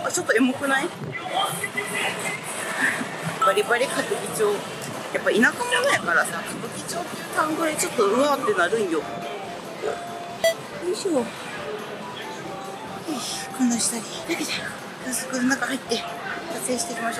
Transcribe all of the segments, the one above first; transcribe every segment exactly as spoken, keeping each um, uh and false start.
あ、ちょっとエモくない？バリバリ歌舞伎町。やっぱ田舎者やからさ、歌舞伎町っていう単語でちょっとうわーってなるんよ。よいしょ。こんな下にだけだよ。早速中入って撮影していきましょ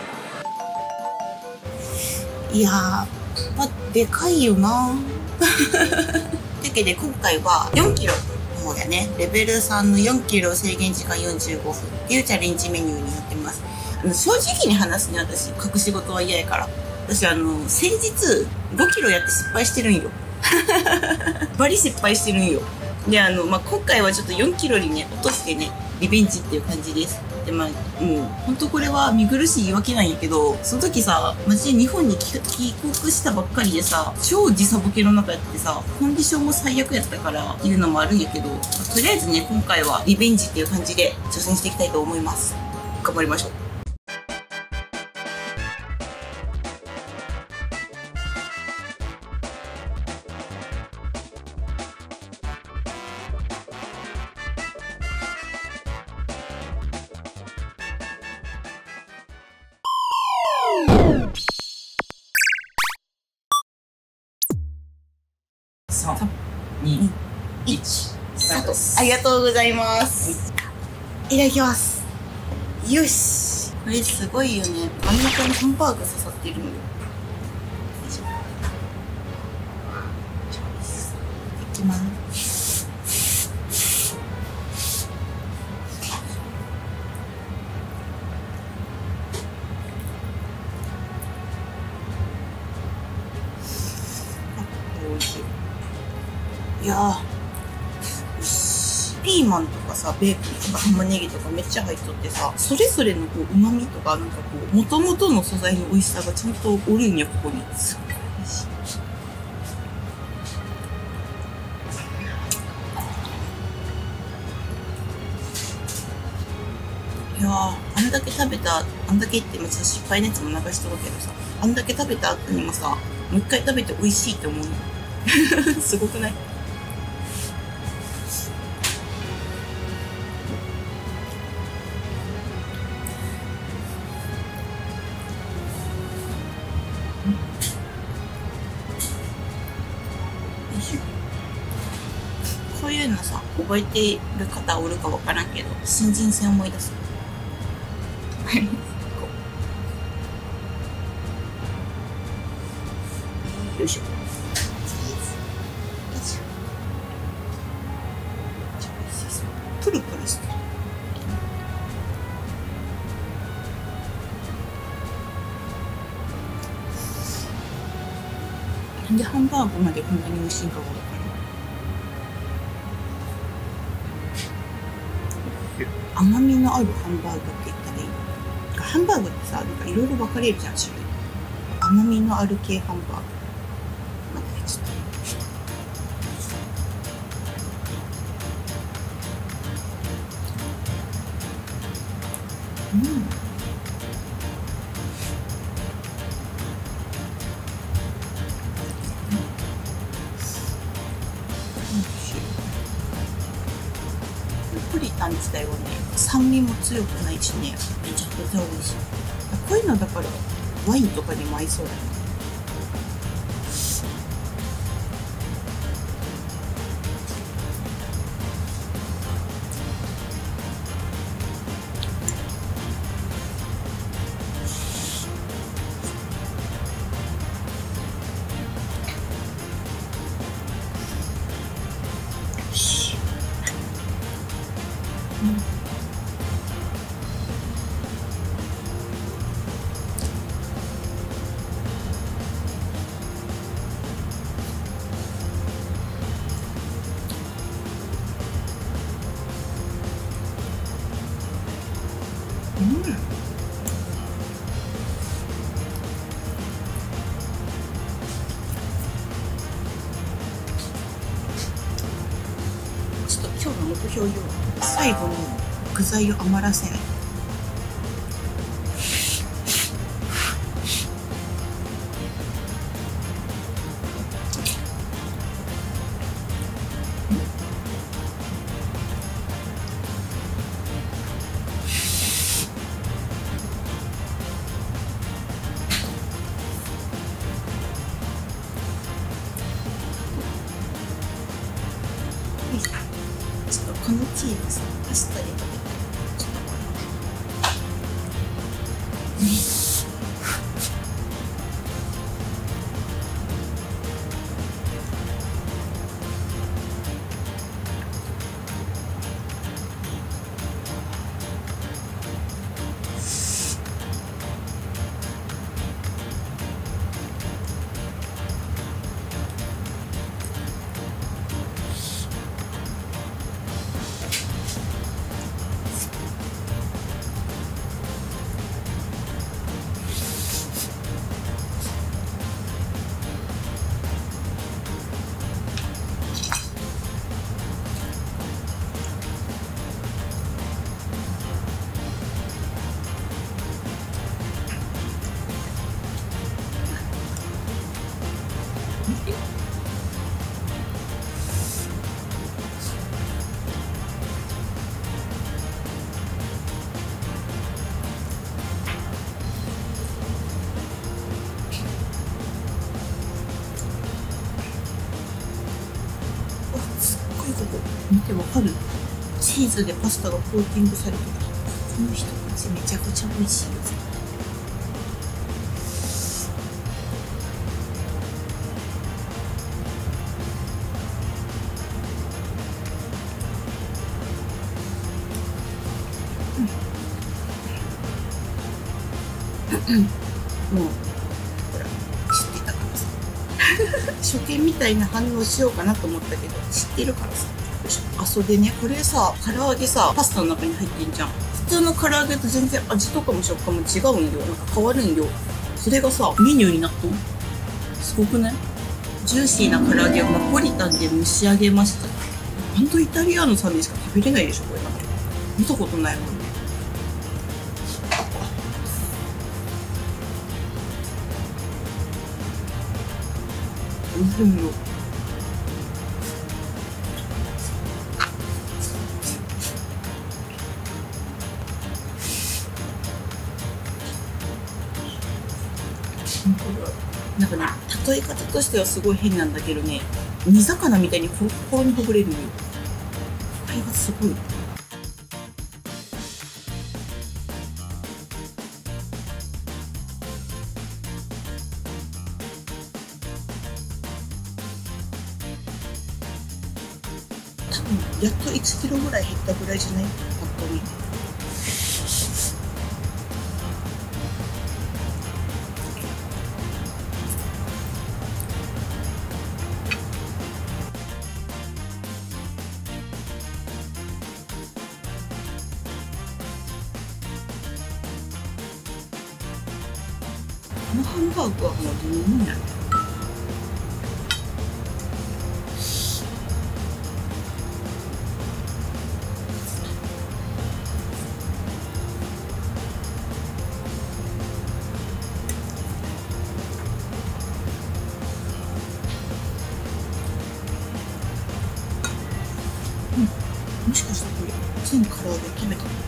う。いやー、まあ、でかいよなだけで今回はよんキロの方やね。レベルさんのよんキロ制限時間よんじゅうごふんっていうチャレンジメニューになってます。あの正直に話すね、私隠し事は嫌やから。私あの先日ごキロやって失敗してるんよバリ失敗してるんよ。であの、まあ、今回はちょっとよんキロにね落としてねリベンジっていう感じです。でまあもうほんとこれは見苦しい言い訳なんやけど、その時さマジで日本に帰国したばっかりでさ、超時差ボケの中やってさ、コンディションも最悪やったからっていうのもあるんやけど、まあ、とりあえずね今回はリベンジっていう感じで挑戦していきたいと思います。頑張りましょう。 さん、に、いち、スタート。 ありがとうございます。いただきます。よし。これすごいよね。真ん中にハンバーグ刺さってるのよ。いきます。おいしい。いやー、ピーマンとかさ、ベーコンとか玉ねぎとかめっちゃ入っとってさ、それぞれのこう旨味とかなんかこう元々の素材の美味しさがちゃんとおるんや、ここに。すっごい美味しい。いやー、あんだけ食べた、あんだけってめっちゃ失敗のやつも流しとるけどさ、あんだけ食べた後にもさ、もう一回食べて美味しいって思うのすごくない？こういうのさ、覚えている方おるかわからんけど、新人戦思い出す。よいしょ。プルプルしてる。なんでハンバーグまでこんなに美味しいんかがわからない。甘みのあるハンバーグって言ったらいいの？ハンバーグってさ、なんかいろいろ分かれるじゃん、種類。甘みのある系ハンバーグ。またちょっと。うん。ナポリタン自体はね、酸味も強くないしね、めちゃくちゃ美味しい。こういうのだからワインとかにも合いそうだね。うん。ちょっと今日の目標よ。最後に具材を余らせない。 チーズさ、パスタで食べたい。ちょっとこれね。見てわかる？チーズでパスタがコーティングされてる。この一口めちゃくちゃ美味しいよ。うん、もうほら知ってたからさ初見みたいな反応しようかなと思ったけど知ってるからさ。あ、それでね、これさ、唐揚げさ、パスタの中に入ってんじゃん。普通の唐揚げと全然味とかも食感も違うんよ。なんか変わるんよ。それがさ、メニューになったの。すごくない？ジューシーな唐揚げをナポリタンで蒸し上げました。ほんとイタリアのさんでしか食べれないでしょ、これ。見たことないもんね。おいしいよ。なんかね、例え方としてはすごい変なんだけどね、煮魚みたいにコロコロにほぐれるのよ。これがすごい。多分やっといちキロぐらい減ったぐらいじゃない？本当に。このハンバーグはもうどうなんやろ。うん、もしかしたらこれ全唐揚げ食べたの？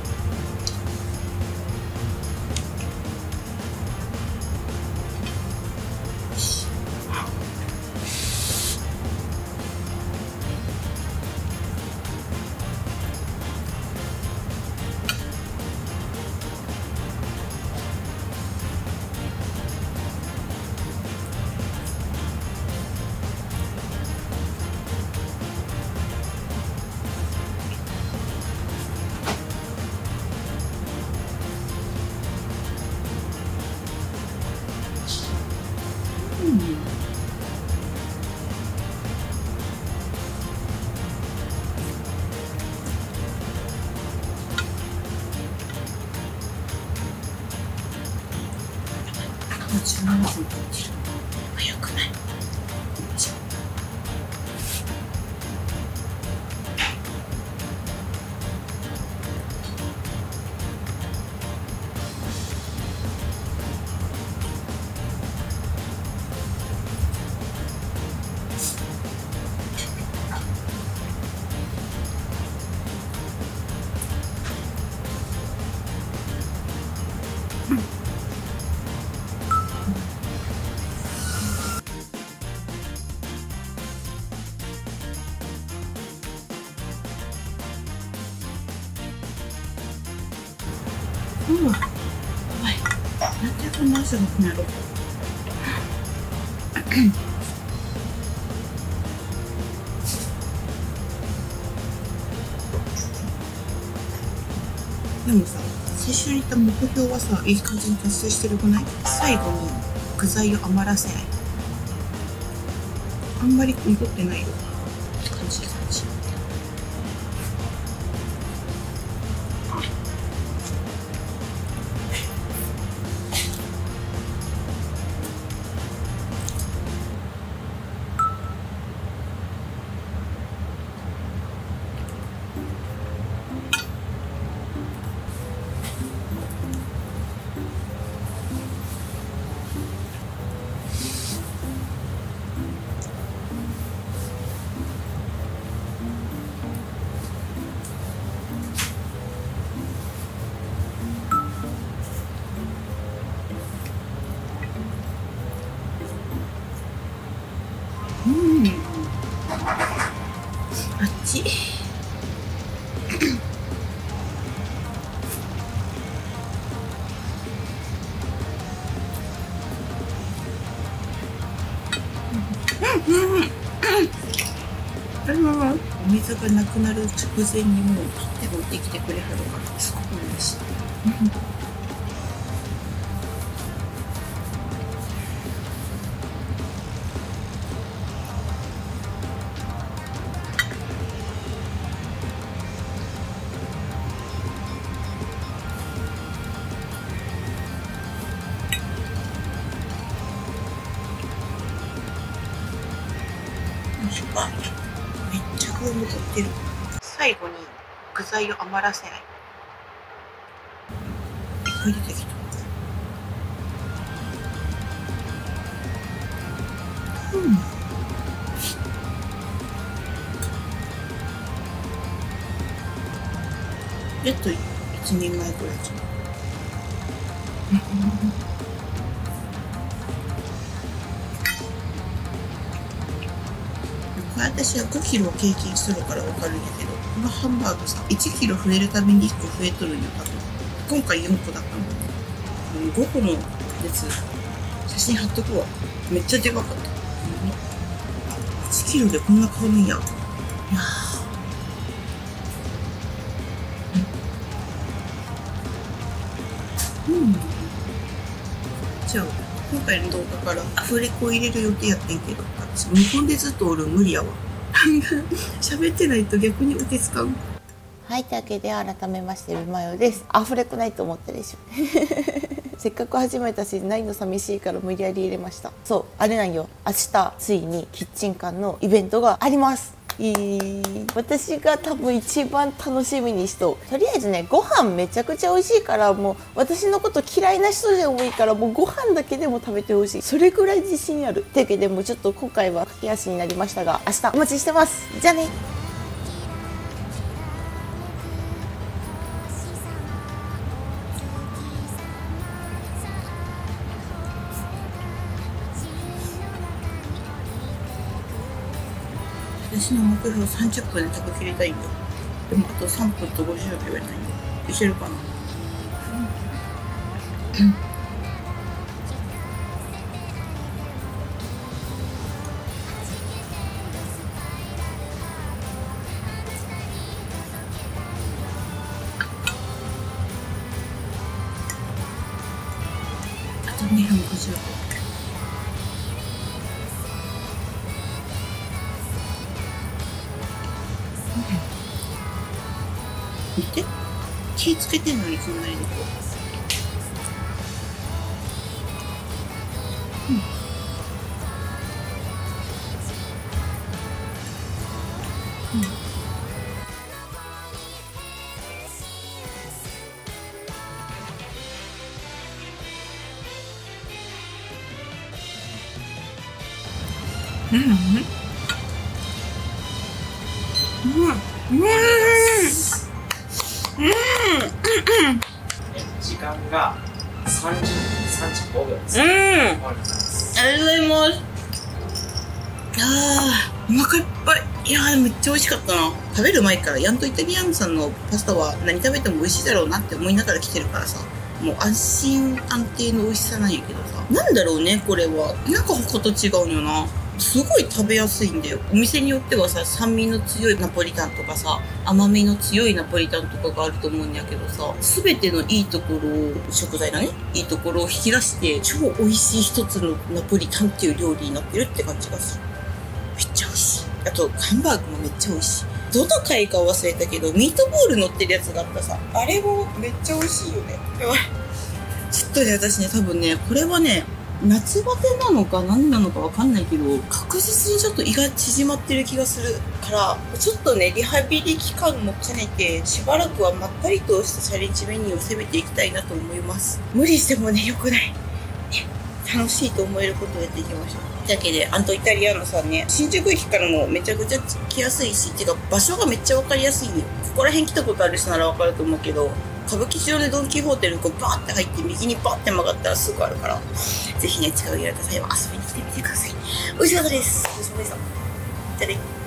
うん、もうじゅうななふん経ってる。早くない？ うわ、おい、なんでこんな汗がくなる。でもさ、最初に言った目標はさ、いい感じに達成してるくない？最後に具材を余らせない。あんまり残ってないよって感じ感じ。うん、あっち。お水がなくなる直前にもう切って持ってきてくれはるからすごく嬉しい。あ、めっちゃ具残ってる。最後に具材を余らせない。いっぱい出てきた。うん。やっと一人前ぐらいじゃん。私はごキロを経験するから分かるんやけど、このハンバーグさ、いちキロ増えるたびにいっこ増えとるんよ、多分。今回よんこだったので、ごこのやつ、写真貼っとくわ。めっちゃでかかった。いちキロでこんな変わるんや。いやー。うん。じゃあ、今回の動画からアフレコ入れる予定やってんけど、日本でずっとおる無理やわ。喋ってないと逆にうてつかう。はい、というわけで改めましてビマヨです。アフレコないと思ったでしょ。せっかく始めたしないの寂しいから無理やり入れました。そう、あれなんよ、明日ついにキッチンカーのイベントがあります。私が多分一番楽しみにしとう。とりあえずね、ご飯めちゃくちゃ美味しいから、もう私のこと嫌いな人でもいいから、もうご飯だけでも食べてほしい。それぐらい自信ある。というわけでもうちょっと今回は駆け足になりましたが、明日お待ちしてます。じゃあね。私の目標さんじゅっぷんで食べきりたいんだ。でもあとさんぷんとごじゅうびょうやないんだ。いけるかな。うん。あとにふんごじゅうびょう。見て、気つけてんのにこんなに残る。うんうんうんうんうん時間がさんじゅう、さんじゅうごびょうです。 うん。ありがとうございます。ああ、お腹いっぱい。 いやーめっちゃ美味しかったな。食べる前からヤントイタリアンさんのパスタは何食べても美味しいだろうなって思いながら来てるからさ、もう安心安定の美味しさなんやけどさ、なんだろうねこれは。なんか他と違うよな。すごい食べやすいんだよ。お店によってはさ、酸味の強いナポリタンとかさ、甘みの強いナポリタンとかがあると思うんやけどさ、すべてのいいところを、食材だね、いいところを引き出して超美味しい一つのナポリタンっていう料理になってるって感じがする。めっちゃ美味しい。あとハンバーグもめっちゃ美味しい。どの回か忘れたけどミートボール乗ってるやつがあったさ、あれもめっちゃ美味しいよね。やばい、ちょっとね私ね、多分ねこれはね夏バテなのか何なのかわかんないけど、確実にちょっと胃が縮まってる気がするから、ちょっとねリハビリ期間も兼ねてしばらくはまったりとしたチャレンジメニューを攻めていきたいなと思います。無理してもね良くない、ね、楽しいと思えることをやっていきましょう。だけでアントイタリアーノさんね、新宿駅からもめちゃくちゃ来やすいし、っていうか場所がめっちゃ分かりやすいよ。ここら辺来たことある人なら分かると思うけど、歌舞伎町でドン・キホーテにこうバーって入って右にバーって曲がったらすぐあるから、ぜひね近くにいられた際は遊びに来てみてください。美味しかったです。ごちそうさまでした。じゃあね。